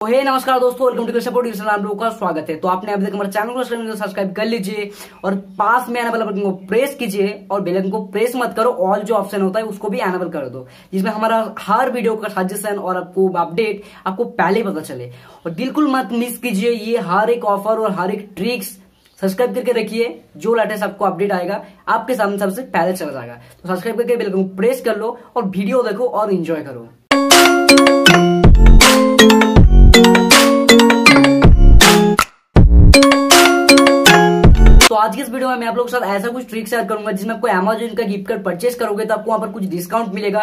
तो हे नमस्कार दोस्तों, वेलकम टू सपोर्ट यूजर, आप लोगों का स्वागत है। तो आपने अभी तक हमारे चैनल को सब्सक्राइब कर लीजिए और पास में आने वाला बटन को प्रेस कीजिए और बेल आइकन को प्रेस मत करो, ऑल जो ऑप्शन होता है उसको भी एनेबल कर दो, जिसमें हमारा हर वीडियो का सजेशन और आपको अपडेट आपको पहले ही पता चले। और बिल्कुल मत मिस कीजिए ये हर एक ऑफर और हर एक ट्रिक्स। सब्सक्राइब करके रखिए, जो लेटेस्ट आपको अपडेट आएगा आपके सामने सबसे पहले चला जाएगा। तो सब्सक्राइब करके बेल आइकन को प्रेस कर लो और वीडियो देखो और एंजॉय करो। तो आज की इस वीडियो में मैं आप लोगों के साथ ऐसा कुछ ट्रिक शेयर करूंगा जिसमें आपको अमेज़न का गिफ्ट कार्ड परचेस करोगे तो आपको वहां पर कुछ डिस्काउंट मिलेगा।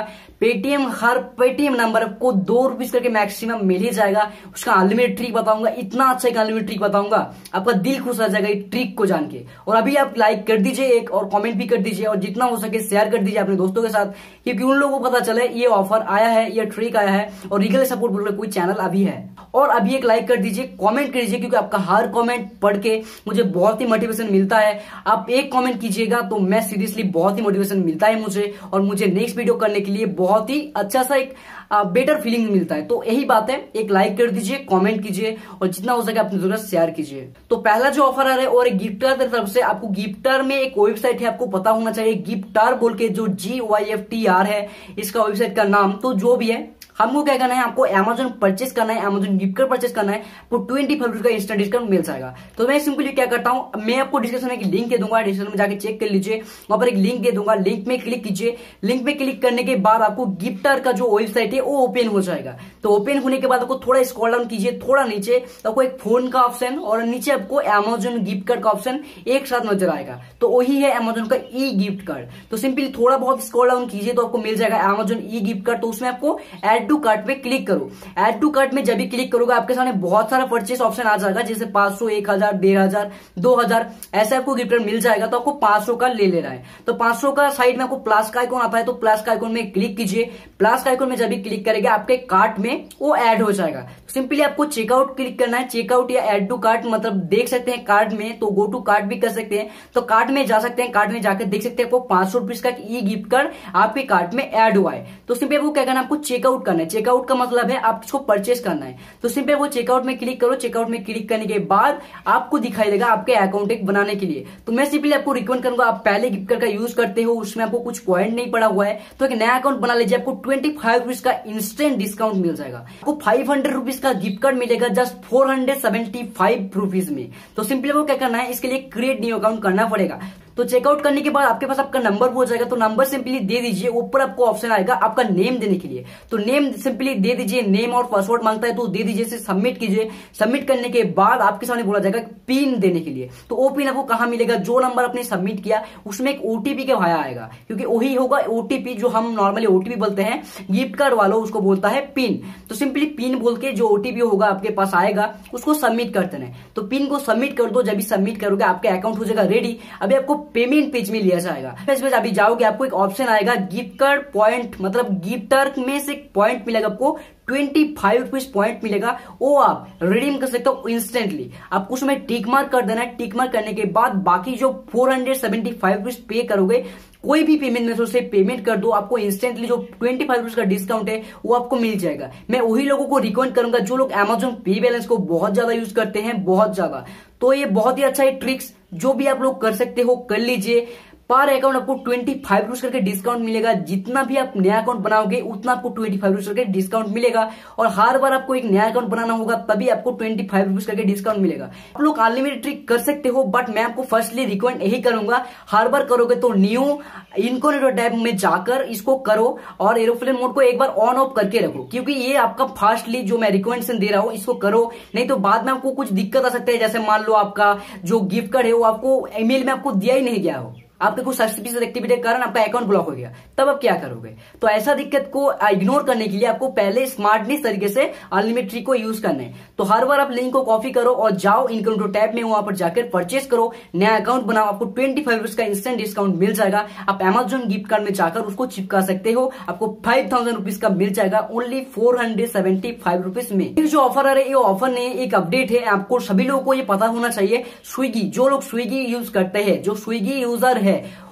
हर पेटीएम नंबर आपको ₹2 करके मैक्सिमम मिल ही जाएगा। उसका अनलिमिटेड ट्रिक बताऊंगा, इतना अच्छा एक अनलिमिटेड ट्रिक बताऊंगा, आपका दिल खुश हो जाएगा इस ट्रिक को जान के। और अभी आप लाइक कर दीजिए एक और कॉमेंट भी कर दीजिए और जितना हो सके शेयर कर दीजिए अपने दोस्तों के साथ, क्योंकि उन लोगों को पता चले ये ऑफर आया है, ये ट्रिक आया है और रीगल सपोर्ट बोल कोई चैनल अभी है। और अभी एक लाइक कर दीजिए, कॉमेंट कर दीजिए, क्योंकि आपका हर कॉमेंट पढ़ के मुझे बहुत ही मोटिवेशन मिलता है। आप एक कमेंट कीजिएगा तो मैं सीरियसली बहुत ही मोटिवेशन मिलता है मुझे, और मुझे नेक्स्ट वीडियो करने के लिए बहुत ही अच्छा सा एक बेटर फीलिंग मिलता है। तो यही बात है, एक लाइक कर दीजिए, कमेंट कीजिए और जितना हो सके अपनी जरूरत शेयर कीजिए। तो पहला जो ऑफर आ रहा है और एक गिफ्टर की तरफ से, आपको गिफ्टर में एक वेबसाइट है, आपको पता होना चाहिए गिफ्टर बोल के, जो GYFTR है इसका वेबसाइट का नाम। तो जो भी है, हमको क्या करना है, आपको अमेज़न परचेस करना है, अमेज़न गिफ्ट कार्ड परचेस करना है, आपको 25 का इंस्टेंट डिस्काउंट मिल जाएगा। तो मैं सिंपली क्या करता हूं, मैं आपको डिस्क्रिप्शन में एक लिंक दे दूंगा, डिस्क्रिप्शन में जाके चेक कर लीजिए, वहां पर एक लिंक दे दूंगा, लिंक में क्लिक कीजिए। लिंक में क्लिक करने के बाद आपको गिफ्टर का जो वेबसाइट है वो ओपन हो जाएगा। तो ओपन होने के बाद आपको थोड़ा स्क्रॉल डाउन कीजिए, थोड़ा नीचे तो आपको एक फोन का ऑप्शन और नीचे आपको अमेज़न गिफ्ट कार्ड का ऑप्शन एक साथ नजर आएगा। तो वही है अमेज़न का ई गिफ्ट कार्ड। तो सिंपली थोड़ा बहुत स्क्रॉल डाउन कीजिए तो आपको मिल जाएगा अमेज़न ई गिफ्ट कार्ड। तो उसमें आपको ऐड टू कार्ट पे क्लिक करो। ऐड टू कार्ट में जब भी क्लिक करोगे आपके सामने बहुत सारा परचेस ऑप्शन आ जाएगा, जैसे 500, 1000, 1500, 2000 ऐसे आपको गिफ्ट कार्ड मिल जाएगा। तो आपको 500 का ले लेना है। तो 500 का साइड में आपको प्लस का आइकॉन आता है, तो प्लस का आइकॉन में क्लिक कीजिए। प्लस का आइकॉन में जब भी क्लिक करेंगे आपके कार्ट में वो ऐड हो जाएगा। सिंपली आपको चेकआउट क्लिक करना है। चेकआउट या ऐड टू कार्ट मतलब देख सकते हैं कार्ट में, तो गो टू कार्ट भी कर सकते हैं। तो कार्ट में जा सकते हैं, कार्ट में जाकर देख सकते हैं आपको ₹500 का ई गिफ्ट कार्ड आपके कार्ट में ऐड हुआ है। तो सिंपली आपको क्या करना है, आपको चेकआउट करना है। चेकआउट का मतलब है आप इसको परचेस करना है। तो सिंपली वो चेकआउट में क्लिक करो। चेकआउट में क्लिक करने के बाद आपको दिखाई देगा आपके अकाउंट एक बनाने के लिए। तो मैं सिंपली आपको रिकमेंड करूंगा, आप पहले गिफ्ट कार्ड का यूज करते हो, उसमें आपको कुछ पॉइंट नहीं पड़ा हुआ है, तो एक नया अकाउंट बना लीजिए। आपको ₹25 का इंस्टेंट डिस्काउंट मिल जाएगा। आपको ₹500 का गिफ्ट कार्ड मिलेगा जस्ट ₹475 में। तो सिंपली आपको क्या करना है, इसके लिए क्रिएट न्यू अकाउंट करना पड़ेगा। तो चेकआउट करने के बाद आपके पास आपका नंबर हो जाएगा। तो नंबर सिंपली दे दीजिए, ऊपर आपको ऑप्शन आएगा आपका नेम देने के लिए। तो नेम सिंपली दे दीजिए, नेम और पासवर्ड मांगता है तो दे दीजिए, से सबमिट कीजिए। सबमिट करने के बाद आपके सामने बोला जाएगा पिन देने के लिए। तो वो पिन आपको कहां मिलेगा, जो नंबर आपने सबमिट किया उसमें एक ओटीपी के भाया आएगा, क्योंकि वही होगा ओटीपी जो हम नॉर्मली ओटीपी बोलते हैं, गिफ्ट कार्ड वालों उसको बोलता है पिन। तो सिंपली पिन बोल के जो ओटीपी होगा आपके पास आएगा उसको सबमिट कर देना है। तो पिन को सबमिट कर दो। जब भी सबमिट करोगे आपके अकाउंट हो जाएगा रेडी। अभी आपको पेमेंट पेज में लिया जाएगा। पेज में अभी जाओगे आपको एक ऑप्शन आएगा गिफ्ट कार्ड पॉइंट, मतलब गिफ्टर में से पॉइंट मिलेगा, आपको ₹25 पॉइंट मिलेगा। वो आप रिडीम कर सकते हो इंस्टेंटली। आपको उसमें टिक मार्क कर देना है। टिक मार्क करने के बाद बाकी जो ₹475 पे करोगे, कोई भी पेमेंट मेथड से पेमेंट कर दो, आपको इंस्टेंटली जो ₹25 का डिस्काउंट है वो आपको मिल जाएगा। मैं वही लोगों को रिकमेंड करूंगा जो लोग अमेज़न पे बैलेंस को बहुत ज्यादा यूज करते हैं, बहुत ज्यादा। तो ये बहुत ही अच्छा है ट्रिक्स, जो भी आप लोग कर सकते हो कर लीजिए। पर अकाउंट आपको ₹25 करके डिस्काउंट मिलेगा। जितना भी आप नया अकाउंट बनाओगे उतना आपको ₹25 करके डिस्काउंट मिलेगा। और हर बार आपको एक नया अकाउंट बनाना होगा तभी आपको ₹25 करके डिस्काउंट मिलेगा। आप लोग अनलिमिटेड ट्रिक कर सकते हो, बट मैं आपको फर्स्टली रिकमेंड यही करूंगा, हर बार करोगे तो न्यू इनकॉग्निटो टैब में जाकर इसको करो और एरोप्लेन मोड को एक बार ऑन ऑफ करके रखो, क्योंकि ये आपका फर्स्टली जो मैं रिकमेंडेशन दे रहा हूं इसको करो। नहीं तो बाद में आपको कुछ दिक्कत आ सकता है, जैसे मान लो आपका जो गिफ्ट कार्ड है वो आपको ईमेल में आपको दिया ही नहीं गया हो, आपके कुछ सस्पिशियस एक्टिविटी के कारण आपका अकाउंट ब्लॉक हो गया, तब आप क्या करोगे। तो ऐसा दिक्कत को इग्नोर करने के लिए आपको पहले स्मार्टनेस तरीके से अनलिमिटेड ट्रिक को यूज करना है। तो हर बार आप लिंक को कॉपी करो और जाओ इनकॉग्निटो टैब में, वहां पर जाकर परचेस करो, नया अकाउंट बनाओ। आपको ₹25 का इंस्टेंट डिस्काउंट मिल जाएगा। आप अमेज़न गिफ्ट कार्ड में जाकर उसको चिपका सकते हो। आपको ₹5000 का मिल जाएगा ओनली ₹475 में। जो ऑफर आ रहा है ये ऑफर नहीं, एक अपडेट है। आपको सभी लोगों को ये पता होना चाहिए, स्विगी, जो लोग स्विगी यूज करते हैं, जो स्विगी यूजर है,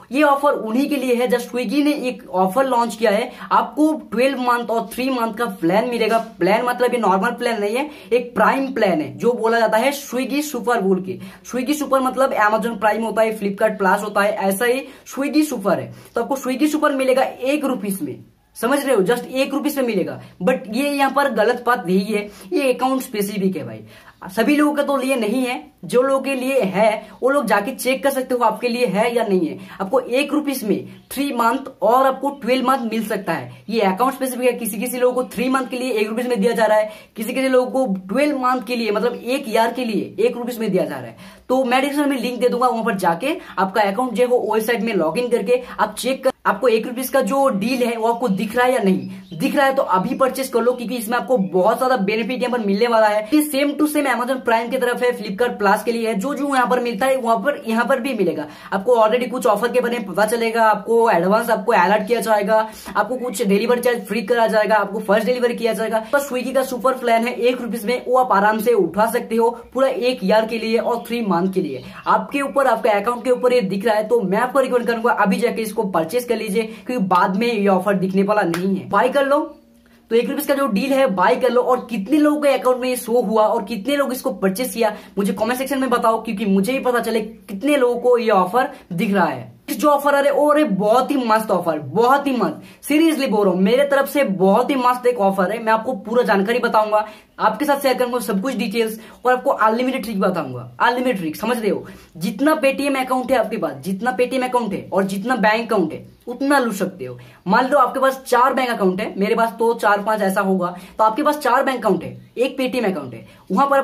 ये ऑफर उन्हीं के लिए है जब स्विगी ने एक ऑफर लॉन्च किया है। आपको 12 मंथ और 3 मंथ का प्लान मिलेगा। प्लान मतलब ये नॉर्मल प्लान नहीं है, एक प्राइम प्लान है जो बोला जाता है स्विगी सुपर बोल के। स्विगी सुपर मतलब अमेजॉन प्राइम होता है, फ्लिपकार्ट प्लस होता है, ऐसा ही स्विगी सुपर है। तो आपको स्विगी सुपर मिलेगा 1 रुपीज में, समझ रहे हो, जस्ट 1 रुपीज में मिलेगा। बट ये यहाँ पर गलत बात यही है, ये अकाउंट स्पेसिफिक है भाई, सभी लोगों के तो लिए नहीं है। जो लोगों के लिए है वो लोग जाके चेक कर सकते हो आपके लिए है या नहीं है। आपको 1 रुपीज में 3 मंथ और आपको 12 मंथ मिल सकता है। ये अकाउंट स्पेसिफिक है। किसी किसी लोगों को 3 मंथ के लिए 1 रुपीज में दिया जा रहा है, किसी किसी लोगों को 12 मंथ के लिए मतलब 1 ईयर के लिए 1 रुपीज में दिया जा रहा है। तो मैं डिस्क्रिप्शन में लिंक दे दूंगा, वहां पर जाके आपका अकाउंट जो है वो वेबसाइट में लॉग इन करके आप चेक कर आपको 1 रुपीज का जो डील है वो आपको दिख रहा है या नहीं दिख रहा है तो अभी परचेस कर लो, क्योंकि इसमें आपको बहुत ज्यादा बेनिफिट यहाँ पर मिलने वाला है। Same to same Amazon prime की तरफ है, फ्लिपकार्ट प्लस के लिए है। जो यहाँ पर मिलता है वहां पर यहाँ पर भी मिलेगा। आपको ऑलरेडी कुछ ऑफर के बारे में पता चलेगा, आपको एडवांस आपको अलर्ट किया जाएगा, आपको कुछ डिलीवरी चार्ज फ्री करा जाएगा, आपको फर्स्ट डिलीवरी किया जाएगा। तो स्विगी का सुपर प्लान है 1 रुपीज में, वो आप आराम से उठा सकते हो पूरा 1 ईयर के लिए और 3 मंथ के लिए। आपके ऊपर आपके अकाउंट के ऊपर ये दिख रहा है, तो मैं आपको रिकमेंड करूंगा अभी जाके इसको परचेस कर लीजिए, क्योंकि बाद में ये ऑफर दिखने वाला नहीं है। बाय कर लो, तो 1 रुपीज का जो डील है बाय कर लो। और कितने लोगों के अकाउंट में ये शो हुआ और कितने लोग इसको परचेस किया मुझे कमेंट सेक्शन में बताओ, क्योंकि मुझे भी पता चले कितने लोगों को ये ऑफर दिख रहा है। जो ऑफर अरे बहुत ही मस्त ऑफर, बहुत ही मस्त, सीरियसली बोल रहा हूं, मेरे तरफ से बहुत ही मस्त एक ऑफर है। मैं आपको पूरा जानकारी बताऊंगा, आपके साथ शेयर करूंगा सब कुछ डिटेल्स, और आपको अनलिमिटेड ट्रिक बताऊंगा। अनलिमिटेड ट्रिक समझ रहे हो, जितना पेटीएम अकाउंट है आपके पास, जितना पेटीएम अकाउंट है और जितना बैंक अकाउंट है उतना लूट सकते हो। मान लो आपके पास 4 बैंक अकाउंट है, मेरे पास तो 4-5 ऐसा होगा, तो आपके पास 4 बैंक अकाउंट है, एक पेटीएम अकाउंट है। वहां पर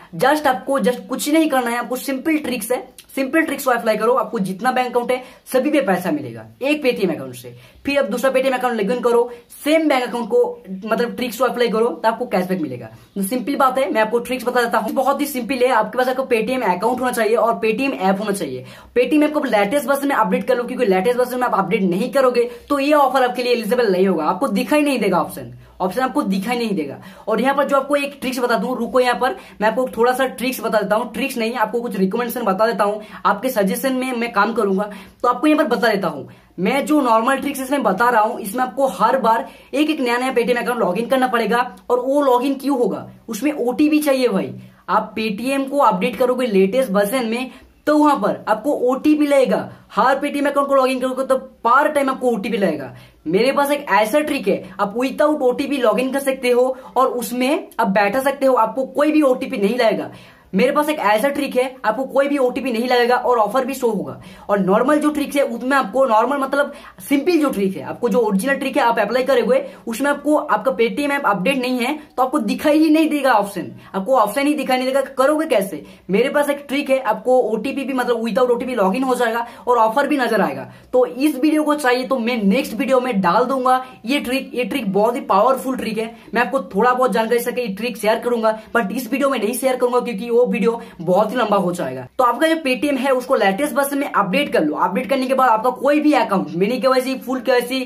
आपको जस्ट कुछ नहीं करना है, आपको सिंपल ट्रिक्स है, सिंपल ट्रिक्स को अप्लाई करो। आपको जितना बैंक अकाउंट है सभी पे पैसा मिलेगा एक पेटीएम अकाउंट से। फिर अब दूसरा पेटीएम अकाउंट लॉगिन करो, सेम बैंक अकाउंट को मतलब ट्रिक्स को अप्लाई करो तो आपको कैशबैक मिलेगा। तो सिंपल बात है, मैं आपको ट्रिक्स बता देता हूं, बहुत ही सिंपल है। आपके पास आपको पेटीएम अकाउंट होना चाहिए और पेटीएम ऐप होना चाहिए। पेटीएम ऐप को लेटेस्ट वर्जन में अपडेट कर लो, क्योंकि लेटेस्ट वर्जन में आप अपडेट नहीं करोगे तो ये ऑफर आपके लिए एलिजिबल नहीं होगा। आपको दिखाई नहीं देगा ऑप्शन आपको दिखाई नहीं देगा। और यहाँ पर जो आपको एक ट्रिक्स बता दूं, रुको यहाँ पर मैं आपको थोड़ा सा ट्रिक्स बता देता हूँ। ट्रिक्स नहीं, आपको कुछ रिकमेंडेशन बता देता हूँ, आपके सजेशन में मैं काम करूंगा। तो आपको यहाँ पर बता देता हूँ, मैं जो नॉर्मल ट्रिक्स इसमें बता रहा हूं, इसमें आपको हर बार एक नया पेटीएम अकाउंट लॉगिन करना पड़ेगा। और वो लॉगिन क्यों होगा, उसमें ओटीपी चाहिए भाई। आप पेटीएम को अपडेट करोगे लेटेस्ट वर्जन में तो वहां पर आपको ओटीपी लगेगा। हर पेटीएम अकाउंट को लॉगिन करोगे तो पर टाइम आपको ओटीपी लगेगा। मेरे पास एक ऐसा ट्रिक है, आप विदाउट ओटीपी लॉगिन कर सकते हो और उसमें आप बैठा सकते हो, आपको कोई भी ओटीपी नहीं लगेगा। मेरे पास एक ऐसा ट्रिक है, आपको कोई भी ओटीपी नहीं लगेगा और ऑफर भी शो होगा। और नॉर्मल जो ट्रिक है उसमें आपको नॉर्मल मतलब सिंपल जो ट्रिक है, आपको जो ओरिजिनल ट्रिक है आप अप्लाई करोगे उसमें आपको आपका पेटीएम ऐप अपडेट नहीं है तो आपको दिखाई ही नहीं देगा ऑप्शन, आपको ऑप्शन ही दिखाई नहीं देगा। करोगे कैसे, मेरे पास एक ट्रिक है, आपको ओटीपी भी मतलब विदाउट ओटीपी लॉगिन हो जाएगा और ऑफर भी नजर आएगा। तो इस वीडियो को चाहिए तो मैं नेक्स्ट वीडियो में डाल दूंगा ये ट्रिक बहुत ही पावरफुल ट्रिक है। मैं आपको थोड़ा बहुत जानकारी सके ट्रिक शेयर करूंगा, बट इस वीडियो में नहीं शेयर करूंगा क्योंकि वो वीडियो बहुत ही लंबा हो जाएगा। तो आपका जो पेटीएम है उसको लेटेस्ट वर्जन में अपडेट कर लो। अपडेट करने के बाद आपका कोई भी account mini KYC full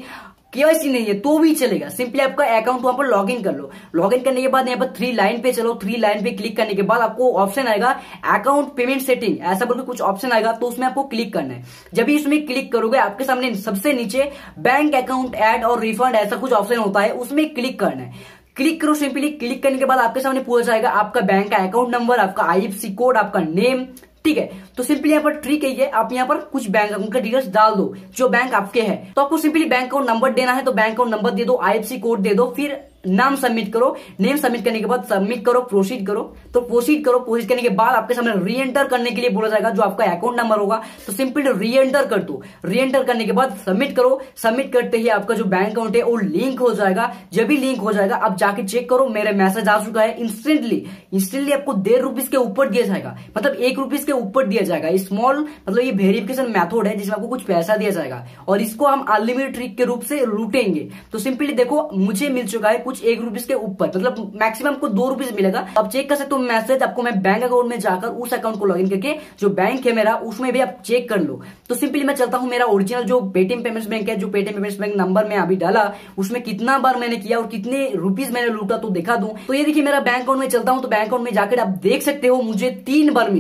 KYC नहीं है तो भी चलेगा, सिंपली आपका अकाउंट वहां पर लॉगिन कर लो। लॉगिन करने के बाद यहाँ पर 3 लाइन पे चलो, 3 लाइन पे क्लिक करने के बाद आपको ऑप्शन आएगा अकाउंट पेमेंट सेटिंग, ऐसा बोलकर कुछ ऑप्शन आएगा तो उसमें आपको क्लिक करना है। जब भी इसमें क्लिक करोगे आपके सामने सबसे नीचे बैंक अकाउंट ऐड और रिफंड ऐसा कुछ ऑप्शन होता है, उसमें क्लिक करना है। क्लिक करो, सिंपली क्लिक करने के बाद आपके सामने पूरा जाएगा आपका बैंक का अकाउंट नंबर, आपका आईएफएससी कोड, आपका नेम, ठीक है। तो सिंपली यहाँ पर ट्रिक है ये, आप यहाँ पर कुछ बैंक अकाउंट का डिटेल्स डाल दो जो बैंक आपके है। तो आपको सिंपली बैंक अकाउंट नंबर देना है तो बैंक अकाउंट नंबर दे दो, आईएफएससी कोड दे दो, फिर नाम सबमिट करो। नेम सबमिट करने के बाद सबमिट करो, प्रोसीड करो। तो प्रोसीड करने के बाद आपके सामने री एंटर करने के लिए बोला जाएगा जो आपका अकाउंट नंबर होगा, तो सिंपली री एंटर कर दो। री एंटर करने के बाद सबमिट करो। सबमिट करते ही आपका जो बैंक अकाउंट है वो लिंक हो जाएगा। जब भी लिंक हो जाएगा आप जाके चेक करो, मेरा मैसेज आ चुका है। इंस्टेंटली आपको 1.5 रुपीज के ऊपर दिया जाएगा, मतलब 1 रुपीज के ऊपर दिया जाएगा। स्मॉल मतलब ये वेरिफिकेशन मेथड है जिसमें आपको कुछ पैसा दिया जाएगा और इसको हम अनलिमिटेड ट्रिक के रूप से लूटेंगे। तो सिंपली देखो मुझे मिल चुका है कुछ 1 रुपीज के ऊपर, मतलब मैक्सिमम आपको 2 रुपीज मिलेगा। अब चेक कर सकते हो मैसेज, आपको मैं बैंक अकाउंट में जाकर उस अकाउंट को लॉगिन करके जो बैंक है मेरा उसमें भी आप चेक कर लो। तो सिंपली मैं चलता हूं मेरा ओरिजिनल जो पेटीएम पेमेंट्स बैंक है, जो पेटीएम पेमेंट्स बैंक नंबर मैं अभी डाला उसमें कितना बार मैंने किया और कितने रुपीज मैंने लूटा तो दिखा दूं। तो ये देखिए मेरा बैंक अकाउंट में चलता हूं, तो बैंक अकाउंट में जाकर आप देख सकते हो मुझे 3 बार मिला है।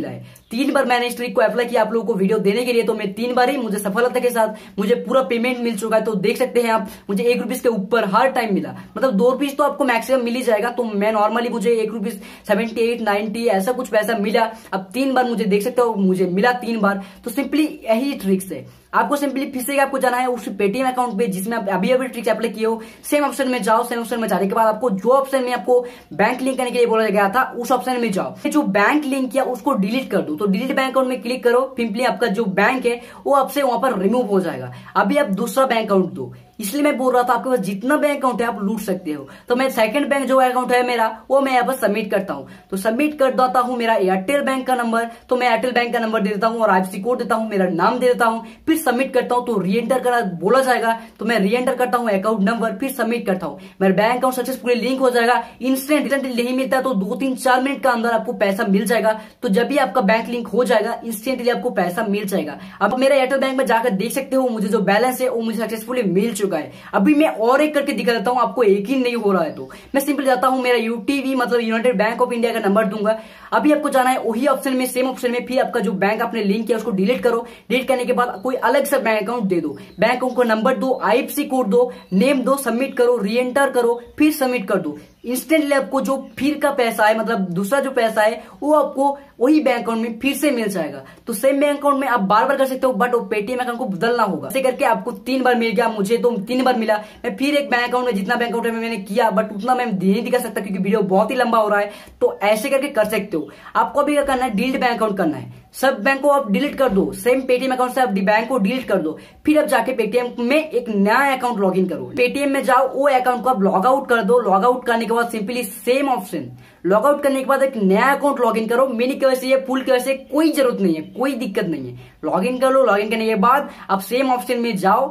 3 बार मैंने इस ट्रिक को अप्लाई किया आप लोगों को वीडियो देने के लिए, तो मैं 3 बार ही मुझे सफलता के साथ मुझे पूरा पेमेंट मिल चुका है। तो देख सकते हैं आप, मुझे 1 रुपीज के ऊपर हर टाइम मिला, मतलब 2 रुपीज तो आपको मैक्सिमम मिल ही जाएगा। तो मैं नॉर्मली मुझे 1 रुपीज 78 90 ऐसा कुछ पैसा मिला। अब 3 बार मुझे देख सकते हो मुझे मिला 3 बार। तो सिंपली यही ट्रिक्स है। आपको सिंपली फिर से आपको जाना है उस पेटीएम अकाउंट पे जिसमें आप अभी ट्रिक्स अप्लाई किए हो, सेम ऑप्शन में जाओ। सेम ऑप्शन में जाने के बाद आपको जो ऑप्शन में आपको बैंक लिंक करने के लिए बोला गया था उस ऑप्शन में जाओ। जो बैंक लिंक किया उसको डिलीट कर दो। तो डिलीट बैंक अकाउंट में क्लिक करो, सिंपली आपका जो बैंक है वो आपसे वहां पर रिमूव हो जाएगा। अभी आप दूसरा बैंक अकाउंट दो, इसलिए मैं बोल रहा था आपके पास जितना बैंक अकाउंट है आप लूट सकते हो। तो मैं सेकंड बैंक जो अकाउंट है मेरा वो मैं यहाँ पर सबमिट करता हूँ। तो सबमिट कर देता हूँ मेरा एयरटेल बैंक का नंबर, तो मैं एयरटेल बैंक का नंबर दे देता हूँ और आईएफएससी कोड देता हूँ, मेरा नाम दे देता हूँ, फिर सबमिट करता हूँ। तो री एंटर करा बोला जाएगा, तो मैं री एंटर करता हूँ अकाउंट नंबर, फिर सबमिट करता हूँ। मेरा बैंक अकाउंट सक्सेसफुली लिंक हो जाएगा। इंस्टेंटली नहीं मिलता तो 2-3-4 मिनट का अंदर आपको पैसा मिल जाएगा। तो जब भी आपका बैंक लिंक हो जाएगा इंस्टेंटली आपको पैसा मिल जाएगा। अब मेरा एयरटेल बैंक में जाकर देख सकते हो मुझे जो बैलेंस है वो मुझे सक्सेसफुली मिल चुका है। अभी मैं और एक करके दिखा देता हूं, आपको यकीन नहीं हो रहा है तो मैं सिंपल जाता हूं, मेरा यूटीवी मतलब यूनाइटेड बैंक ऑफ इंडिया का नंबर दूंगा। अभी आपको जाना है वही ऑप्शन में, सेम ऑप्शन में, फिर आपका जो बैंक आपने लिंक किया उसको डिलीट करो। डिलीट करने के बाद कोई अलग सा बैंक अकाउंट दे दो, बैंक अकाउंट को नंबर दो, आईएफएससी कोड दो, नेम दो, सबमिट करो, री एंटर करो, फिर सबमिट कर दो। इंस्टेंटली आपको जो फिर का पैसा है मतलब दूसरा जो पैसा है वो आपको वही बैंक अकाउंट में फिर से मिल जाएगा। तो सेम बैंक अकाउंट में आप बार बार कर सकते हो, बट वो पेटीएम अकाउंट को बदलना होगा। ऐसे करके आपको 3 बार मिल गया, मुझे तो 3 बार मिला। मैं फिर एक बैंक अकाउंट में जितना बैंक अकाउंट में मैंने किया बट उतना मैं नहीं दिखा सकता क्योंकि वीडियो बहुत ही लंबा हो रहा है। तो ऐसे करके कर सकते हो। आपको अभी क्या करना है, डिलीट बैंक अकाउंट करना है। सब बैंक को आप डिलीट कर दो, सेम पेटीएम अकाउंट से आप बैंक को डिलीट कर दो। फिर आप जाके पेटीएम में एक नया अकाउंट लॉगिन करो। पेटीएम में जाओ, वो अकाउंट को आप लॉग आउट कर दो। लॉग आउट करने के बाद simply same option, log out करने के बाद एक नया अकाउंट लॉगिन करो। मिनी केवाईसी है, फुल केवाईसी, कोई जरूरत नहीं है, कोई दिक्कत नहीं है। लॉगिन कर लो। लॉगिन करने के बाद आप सेम ऑप्शन में जाओ,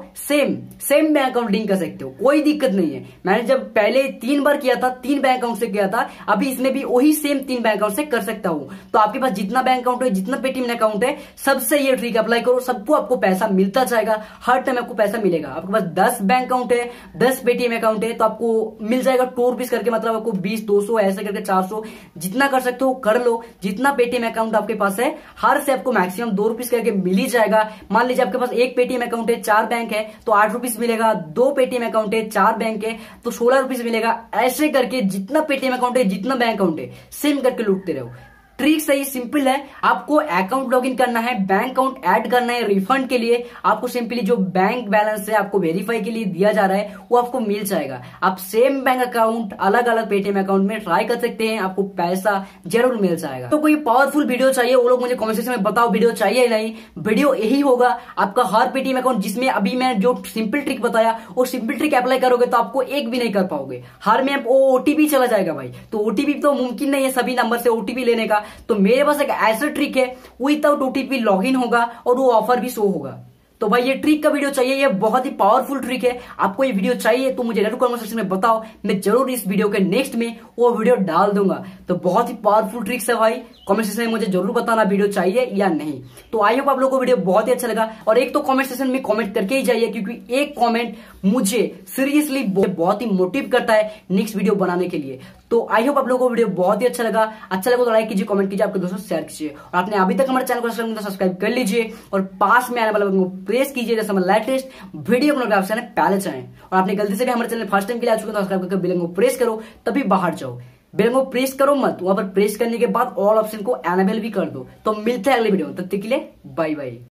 सेम बैंक अकाउंट लिंक कर सकते हो, कोई दिक्कत नहीं है। मैंने जब पहले 3 बार किया था, 3 बैंक अकाउंट से किया था, अभी इसमें भी वही सेम 3 बैंक अकाउंट से कर सकता हूं। तो आपके पास जितना बैंक अकाउंट है, जितना पेटीएम अकाउंट है, सबसे ये ट्रिक अप्लाई करो, सबको आपको पैसा मिलता जाएगा। हर टाइम आपको पैसा मिलेगा। आपके पास 10 बैंक अकाउंट है, 10 पेटीएम अकाउंट है, तो आपको मिल जाएगा 2 रुपीज करके, मतलब आपको 20 200 ऐसे करके 400 जितना कर सकते हो कर लो। जितना पेटीएम अकाउंट आपके पास है हर से आपको मैक्सिमम 2 रुपीज करके मिल ही जाएगा। मान लीजिए आपके पास एक पेटीएम अकाउंट है, 4 बैंक है तो 8 रुपीज मिलेगा। 2 पेटीएम अकाउंट है, 4 बैंक है तो 16 रुपीज मिलेगा। ऐसे करके जितना पेटीएम अकाउंट है, जितना बैंक अकाउंट है, सेम करके लूटते रहो। ट्रिक सही सिंपल है। आपको अकाउंट लॉगिन करना है, बैंक अकाउंट ऐड करना है रिफंड के लिए। आपको सिंपली जो बैंक बैलेंस है आपको वेरीफाई के लिए दिया जा रहा है वो आपको मिल जाएगा। आप सेम बैंक अकाउंट अलग अलग पेटीएम अकाउंट में ट्राई कर सकते हैं, आपको पैसा जरूर मिल जाएगा। तो कोई पावरफुल वीडियो चाहिए वो लोग मुझे कमेंट सेक्शन में बताओ, वीडियो चाहिए या नहीं। वीडियो यही होगा आपका हर पेटीएम अकाउंट जिसमें अभी मैं जो सिंपल ट्रिक बताया वो सिंपल ट्रिक अप्लाई करोगे तो आपको एक भी नहीं कर पाओगे। हर में ओटीपी चला जाएगा भाई। तो ओटीपी तो मुमकिन नहीं है सभी नंबर से ओटीपी लेने का। तो मेरे पास एक ऐसा ट्रिक है विदाउट ओटीपी लॉगिन होगा और वो ऑफर भी शो होगा। तो भाई ये ट्रिक का वीडियो चाहिए, ये बहुत ही पावरफुल ट्रिक है। आपको ये वीडियो चाहिए तो मुझे जरूर कमेंट सेक्शन में बताओ, मैं जरूर इस वीडियो के नेक्स्ट में वो वीडियो डाल दूंगा। तो बहुत ही पावरफुल ट्रिक्स है भाई, कमेंट सेक्शन में मुझे जरूर बताना वीडियो चाहिए या नहीं। तो आई होप आप लोगों को वीडियो बहुत ही अच्छा लगा और एक तो कमेंट सेक्शन में कमेंट करके ही जाइए क्योंकि एक कमेंट मुझे सीरियसली बहुत ही मोटिव करता है नेक्स्ट वीडियो बनाने के लिए। तो आई होप आप लोगों को वीडियो बहुत ही अच्छा लगा तो लाइक कीजिए, कमेंट कीजिए, आपके दोस्तों शेयर कीजिए और आपने अभी तक हमारे चैनल को सब्सक्राइब कर लीजिए और पास में आने वाला प्रेस कीजिए जैसे हमारे लेटेस्ट वीडियो नोटिफिकेशन पहले चाहें। और आपने गलती से भी हमारे चैनल फर्स्ट टाइम के लिए आ चुके तो सब्सक्राइब करके बेल को प्रेस करो, तभी बाहर जाओ। बेल को प्रेस करो मत, वहां पर प्रेस करने के बाद ऑल ऑप्शन को एनेबल भी कर दो। तो मिलते हैं अगले वीडियो में, तब तक के लिए बाय बाय।